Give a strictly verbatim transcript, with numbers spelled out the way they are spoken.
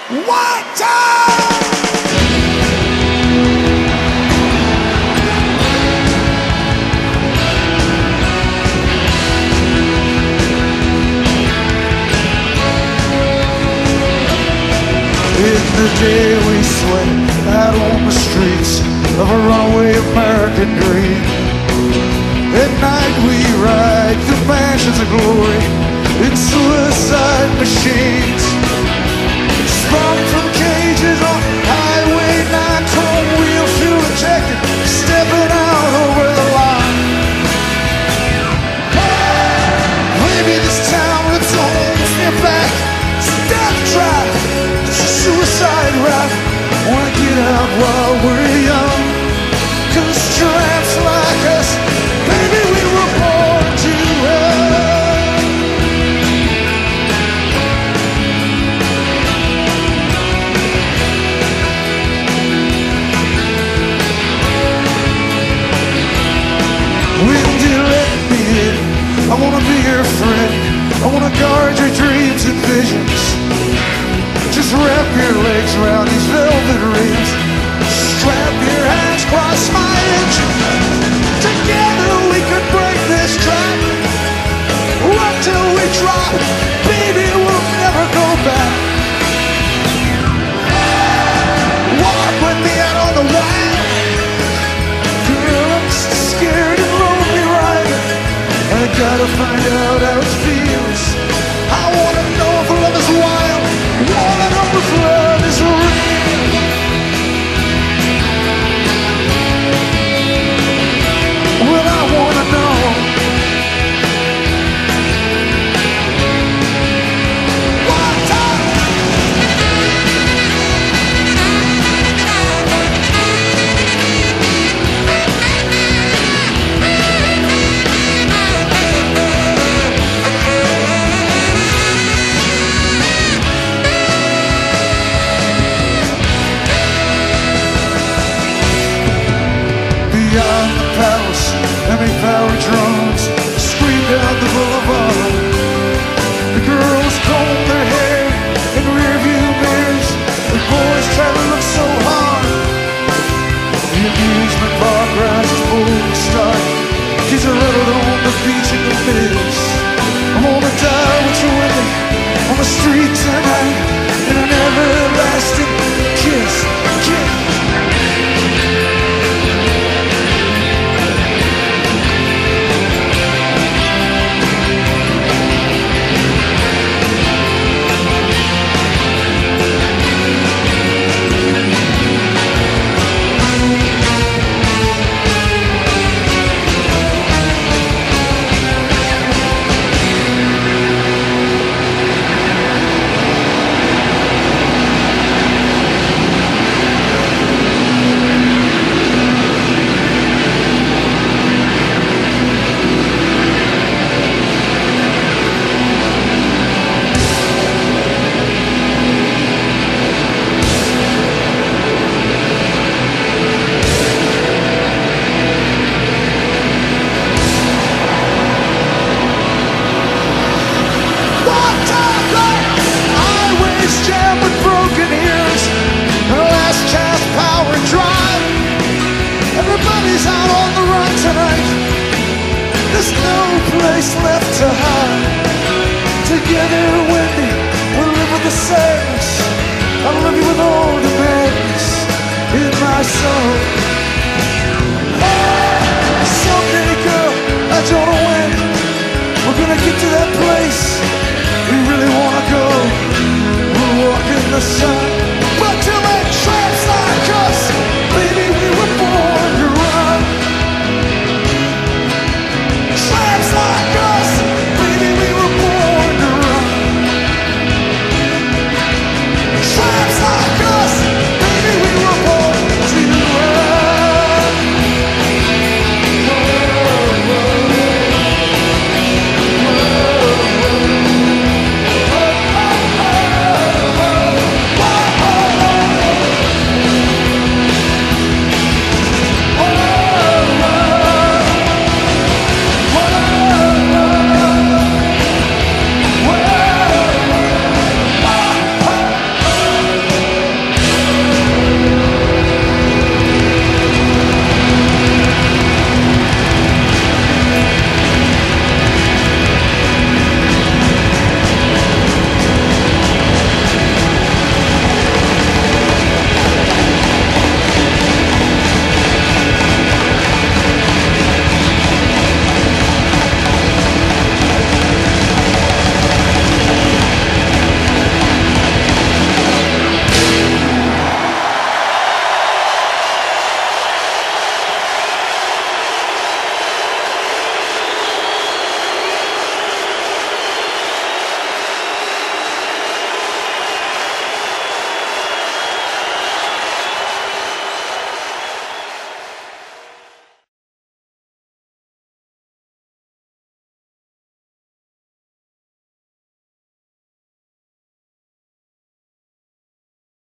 One time! In the day we sweat out on the streets of a runaway American dream. At night we ride through mansions of glory in suicide machines. Sprung from cages on Highway nine, chrome wheel fuel injected, stepping out over the line. Maybe this town rips homes near back. It's a death trap. Suicide rap. Wanna get out while we're young, 'cause tramps like us, baby, we were born to run. When you let me in, I wanna be your friend. I wanna guard your dreams and visions. Just wrap your legs around these velvet rings. Strap your hands across my engine. Together we could break this trap. Run till we drop. Baby, we'll never go back. Walk with me out on the wild. Girl, I'm scared and lonely riding. I gotta find out how it feels. I wanna know if love is wild. Wanna know if love is real. Well, I wanna know. One time. Beyond the palace, hemi-powered drones scream down the boulevard. The girls comb their hair in rearview mirrors. The boys try to look so hard. The amusement park rides is full to start. Kids are huddled on the beach in the mist. I'm gonna die with you with me on the street tonight in an everlasting kiss, kiss. Everybody's out on the run tonight. There's no place left to hide. Together, Wendy, we'll live with the sadness. I'll love you with all the madness in my soul. Someday, girl, I don't know when we're gonna get to that place.